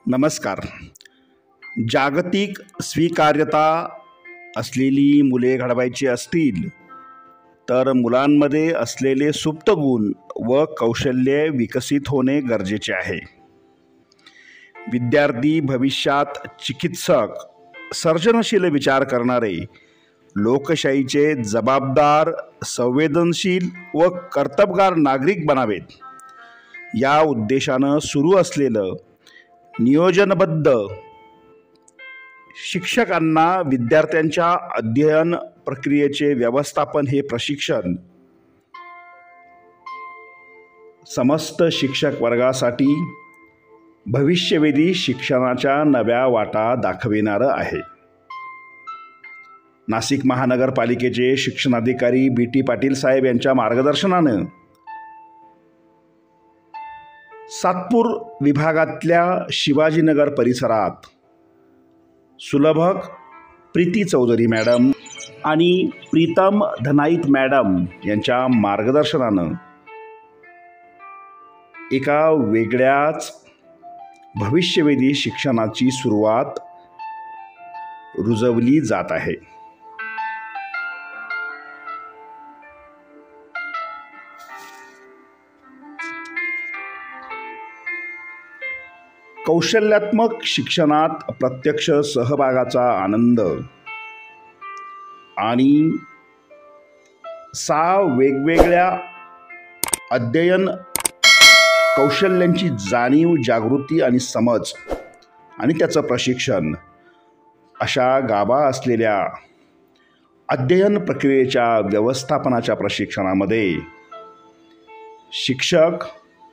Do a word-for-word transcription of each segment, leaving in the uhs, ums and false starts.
नमस्कार. जागतिक स्वीकार्यता असलेली मुले घडवायची असतील तर मुलांमध्ये असलेले सुप्त गुण व कौशल्ये विकसित होणे गरजेचे आहे. विद्यार्थी भविष्यात चिकित्सक, सर्जनशील विचार करणारे, लोकशाहीचे जबाबदार, संवेदनशील व कर्तबगार नागरिक बनावेत या उद्देशानं सुरू असलेलं नियोजनबद्ध शिक्षकांना विद्यार्थ्यांच्या अध्ययन प्रक्रियेचे व्यवस्थापन हे प्रशिक्षण समस्त शिक्षक वर्गासाठी भविष्यवेधी शिक्षणाच्या नव्या वाटा दाखविणारं आहे. नाशिक महानगरपालिकेचे शिक्षणाधिकारी बी टी पाटील साहेब यांच्या मार्गदर्शनानं सातपूर विभागातल्या शिवाजीनगर परिसरात सुलभक प्रीती चौधरी मॅडम आणि प्रीतम धनाईत मॅडम यांच्या मार्गदर्शनानं एका वेगळ्याच भविष्यवेधी शिक्षणाची सुरुवात रुजवली जात आहे. कौशल्यात्मक शिक्षणात प्रत्यक्ष सहभागाचा आनंद आणि सहा वेगवेगळ्या अध्ययन कौशल्यांची जाणीव, जागृती आणि समज आणि त्याचं प्रशिक्षण अशा गाभा असलेल्या अध्ययन प्रक्रियेच्या व्यवस्थापनाच्या प्रशिक्षणामध्ये शिक्षक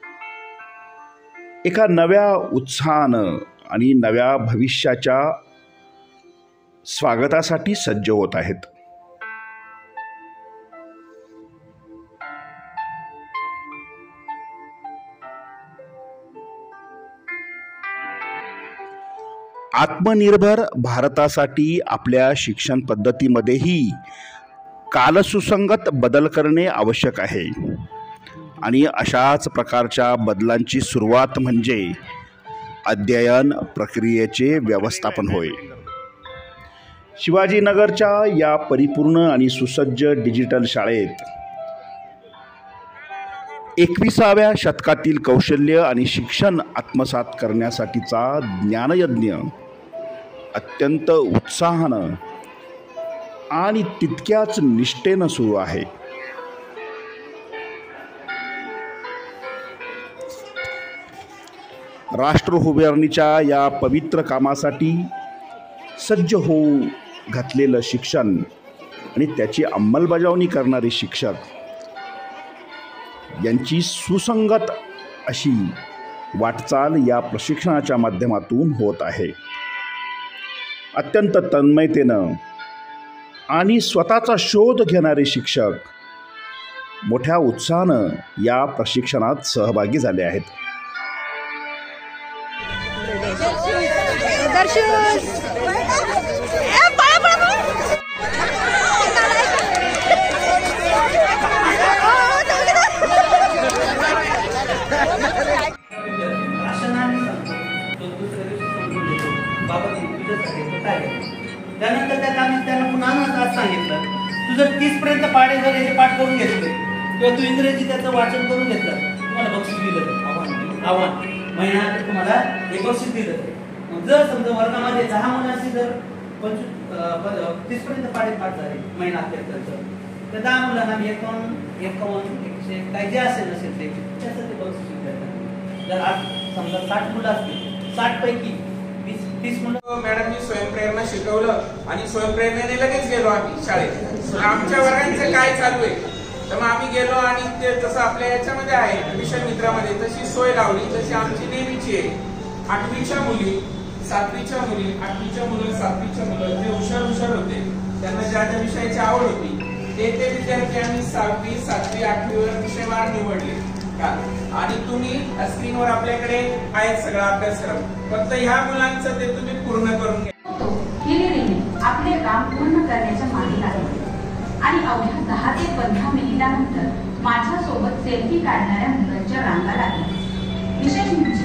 एका नव्या उत्साहानं आणि नव्या भविष्याच्या स्वागतासाठी सज्ज होत आहेत. आत्मनिर्भर भारतासाठी आपल्या शिक्षण पद्धतीमध्येही कालसुसंगत बदल करणे आवश्यक आहे आणि अशाच प्रकारच्या बदलांची सुरुवात म्हणजे अध्ययन प्रक्रियेचे व्यवस्थापन होय. शिवाजीनगरच्या या परिपूर्ण आणि सुसज्ज डिजिटल शाळेत एकविसाव्या शतकातील कौशल्य आणि शिक्षण आत्मसात करण्यासाठीचा ज्ञानयज्ञ अत्यंत उत्साहानं आणि तितक्याच निष्ठेनं सुरू आहे. राष्ट्र उभारणीच्या या पवित्र कामासाठी सज्ज होऊ घातलेलं शिक्षण आणि त्याची अंमलबजावणी करणारे शिक्षक यांची सुसंगत अशी वाटचाल या प्रशिक्षणाच्या माध्यमातून होत आहे. अत्यंत तन्मयतेनं आणि स्वतःचा शोध घेणारे शिक्षक मोठ्या उत्साहानं या प्रशिक्षणात सहभागी झाले आहेत. त्यानंतर त्या कामात त्यांना पुन्हा आज सांगितलं, तू जर तीस पर्यंत पाढे जर याचे पाठ करून घेतले किंवा तू इंग्रजी त्याचं वाचन करून घेतलं, तुम्हाला बक्षीस दिलं आव्हान आव्हान महिना तुम्हाला एक बक्षीस दिलं. जर समजा वर्गामध्ये दहा मुलांची जर पंचवीस तीस पर्यंत पाढे पाठ झाले महिना अखेर, तर दहा मुलांना एकावन्न एकावन्न एकशे काही जे असेल नसेल ते त्याचं ते बक्षीस देतात. जर आज समजा साठ मुलं असतील, साठ पैकी तीस मुलं मॅडमनी स्वयंप्रेरणा शिकवलं आणि स्वयंप्रेरणेने लगेच गेलो आम्ही शाळेत. आमच्या वर्गांचं काय चालू आहे तर मग आम्ही गेलो आणि ते जसं आपल्या याच्यामध्ये आहे मिशन मित्रामध्ये तशी सोय लावली जशी आमची नेहमीची आहे. आठवीच्या मुली, सातवीच्या मुली, आठवीच्या मुलं, सातवीच्या मुलं जे हुशार हुशार होते त्यांना ज्या ज्या विषयाची आवड होती ते ते विद्यार्थी आम्ही सहावी, सातवी, आठवीवर विषयवार निवडले आणि तुम्ही स्क्रीनवर आपल्याकडे आहे सगळा अभ्यासक्रम, फक्त ह्या मुलांचं ते तुम्ही पूर्ण करून घ्या. आपले काम पूर्ण करण्याच्या मागे लागले आणि अवघ्या दहा ते पंधरा मिनिटानंतर माझ्यासोबत सेल्फी काढणाऱ्या मुलांच्या रांगा लागल्या. विशेष म्हणजे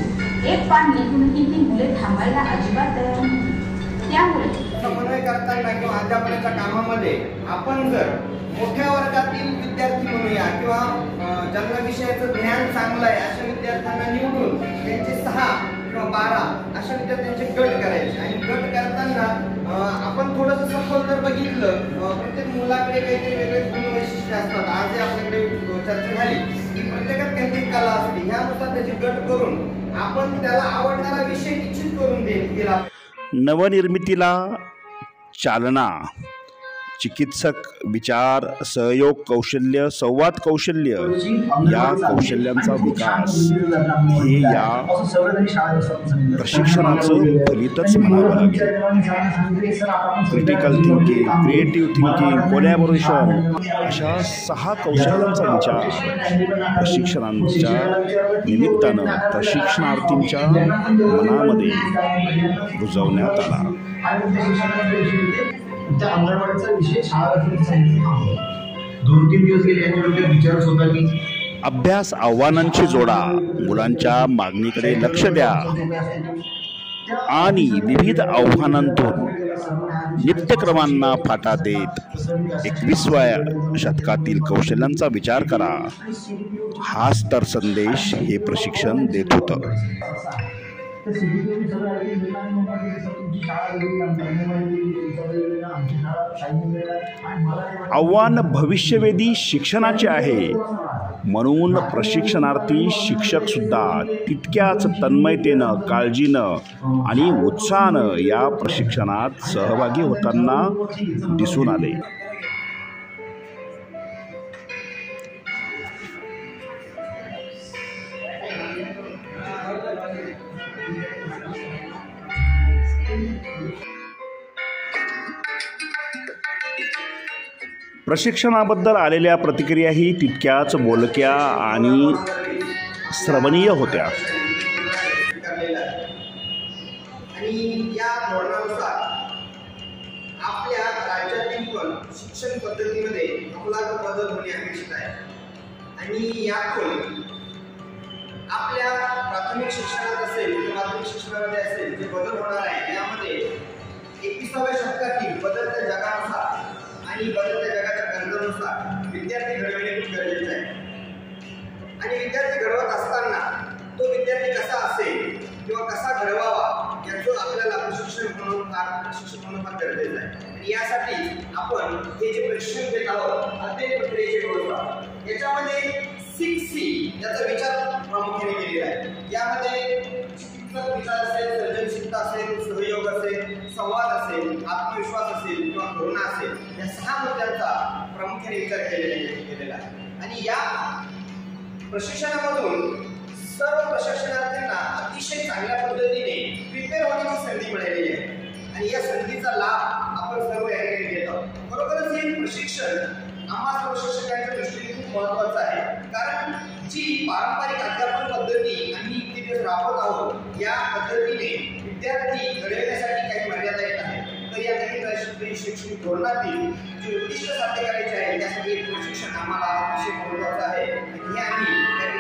एक पान लिहूनही ती मुले थांबायला अजिबात तयार नव्हती. त्यामुळे समन्वय करताना किंवा अध्यापनाच्या कामामध्ये आपण जर मोठ्या वर्गातील विद्यार्थी म्हणूया किंवा ज्यांना विषयाचं ज्ञान चांगलं आहे अशा विद्यार्थ्यांना निवडून त्यांचे सहा किंवा बारा अशा विद्यार्थ्यांचे गट करायचे. आणि गट करताना आपण थोडंसं सखोल जर बघितलं प्रत्येक मुलाकडे काहीतरी वेगळे गुण वैशिष्ट्य असतात. आज आपल्याकडे चर्चा झाली की प्रत्येकात काहीतरी कला असते, ह्यानुसार त्याचे गट करून आपण त्याला आवडणारा विषय निश्चित करून दिला. नवनिर्मितीला चालना, चिकित्सक विचार, सहयोग कौशल्य, संवाद कौशल्य या कौशल्यांचा विकास हे या प्रशिक्षणाचं फलितच म्हणावं लागेल. Critical thinking, creative thinking, collaboration अशा सहा कौशल्यांचा विचार प्रशिक्षणांच्या निमित्तानं प्रशिक्षणार्थींच्या मनामध्ये रुजवण्यात आला. त्या अंगणवाडीचा विषय शाळा दोन तीन दिवस गेले यांच्या डोक्यात विचारच होता की अभ्यास आव्हानांची जोडा, मुलांच्या मागणीकडे लक्ष द्या आणि विविध आव्हानांतून नित्यक्रमांना फाटा देत एकविसाव्या शतकातील कौशल्यांचा विचार करा. हाच तर संदेश हे प्रशिक्षण देत होतं. आव्हान भविष्यवेधी शिक्षणाचे आहे, म्हणून प्रशिक्षणार्थी शिक्षक सुद्धा तितक्याच तन्मयतेनं, काळजीनं आणि उत्साहानं या प्रशिक्षणात सहभागी होताना दिसून आले. प्रशिक्षणाबद्दल आलेल्या प्रतिक्रियाही तितक्याच बोलक्या आणि श्रवणीय होत्या. आणि या धोरणानुसार आपल्या राज्यातील पण शिक्षण पद्धतीमध्ये आमूलाग्र बदल होणे अपेक्षित आहे. आणि यातून आपल्या प्राथमिक शिक्षणात असेल किंवा माध्यमिक शिक्षणामध्ये असेल जे बदल होणार आहे यामध्ये एकविसाव्या शतकातील बदलत्या जगानुसार आणि बदलत्या जगाच्या गरजांनुसार विद्यार्थी घडविणे खूप गरजेचे आहे. आणि विद्यार्थी घडवत असताना तो विद्यार्थी कसा असेल किंवा कसा घडवावा याचं आपल्याला प्रशिक्षण म्हणून फार प्रशिक्षण म्हणून फार गरजेचं आहे. आणि यासाठी आपण हे जे प्रशिक्षण देत आहोत अध्ययन प्रक्रियेची व्यवस्था याच्यामध्ये सिक्स सी याचा विचार प्रामुख्याने केलेला आहे. यामध्ये चिकित्सक विचार असेल, सर्जनशीलता असेल, सहयोग असेल, संवाद असेल, आत्मविश्वास असेल किंवा करुणा असेल या सहा मुद्द्यांचा प्रामुख्याने विचार केलेला आहे. आणि या प्रशिक्षणामधून सर्व प्रशिक्षणार्थींना अतिशय चांगल्या पद्धतीने प्रिपेअर होण्याची संधी मिळालेली आहे. आणि या संधीचा लाभ आपण सर्व या ठिकाणी घेत आहोत. खरोखरच हे प्रशिक्षण आम्हा सर्व शिक्षकांच्या दृष्टीने खूप महत्त्वाचं आहे. कारण जी पारंपरिक अध्यापन पद्धती आम्ही इतके दिवस राबवत आहोत या पद्धतीने विद्यार्थी घडविण्यासाठी काही मर्यादा येत आहेत. तर या नवीन राष्ट्रीय शैक्षणिक धोरणातील जे उद्दिष्ट साध्य करायचे आहे त्यासाठी एक प्रशिक्षण आम्हाला अतिशय महत्त्वाचं आहे. आणि हे आम्ही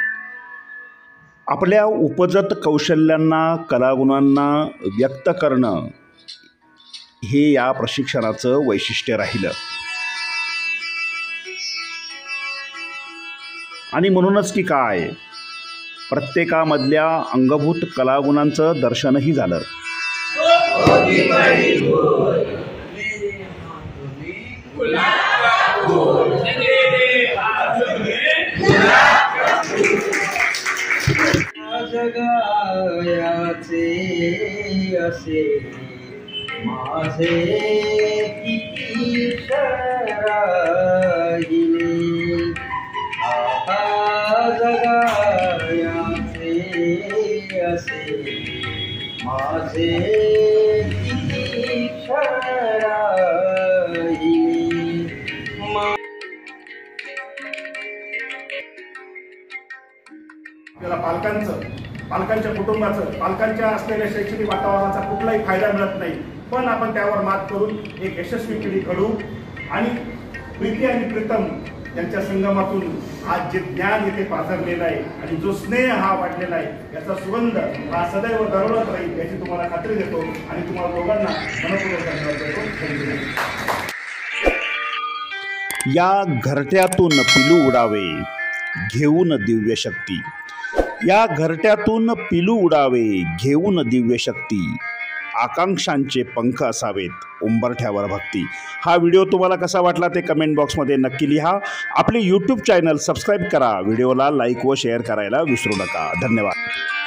आपल्या उपजत कौशल्यांना, कलागुणांना व्यक्त करणं हे या प्रशिक्षणाचं वैशिष्ट्य राहिलं. आणि म्हणूनच की काय प्रत्येकामधल्या अंगभूत कलागुणांचं दर्शनही झालं. जगायाचे असे माझे किती शराहिले, आता जगायाचे असे माझे किती शराहिले. आपल्याला पालकांचं, पालकांच्या कुटुंबाचं, पालकांच्या असलेल्या शैक्षणिक वातावरणाचा कुठलाही फायदा मिळत नाही. पण आपण त्यावर मात करून एक यशस्वी पिढी घडवू आणि प्रीती आणि प्रीतम यांच्या संगमातून आज जे ज्ञान इथे पाथरलेलं आहे आणि जो स्नेह हा वाढलेला आहे याचा सुगंध हा सदैव दरवळत राहील याची तुम्हाला खात्री देतो आणि तुम्हाला दोघांना मनपूर्वक धन्यवाद देतो. थँक्यू. या घरट्यातून पिलू उडावे घेऊन दिव्य शक्ती. या घरट्यातून पिलू उडावे घेऊन दिव्य शक्ती. आकांक्षांचे पंख असावेत उंबरठ्यावर भक्ती. हा व्हिडिओ तुम्हाला कसा वाटला ते कमेंट बॉक्समध्ये नक्की लिहा. आपले यूट्यूब चॅनल सबस्क्राईब करा. व्हिडिओला लाईक व शेअर करायला विसरू नका. धन्यवाद.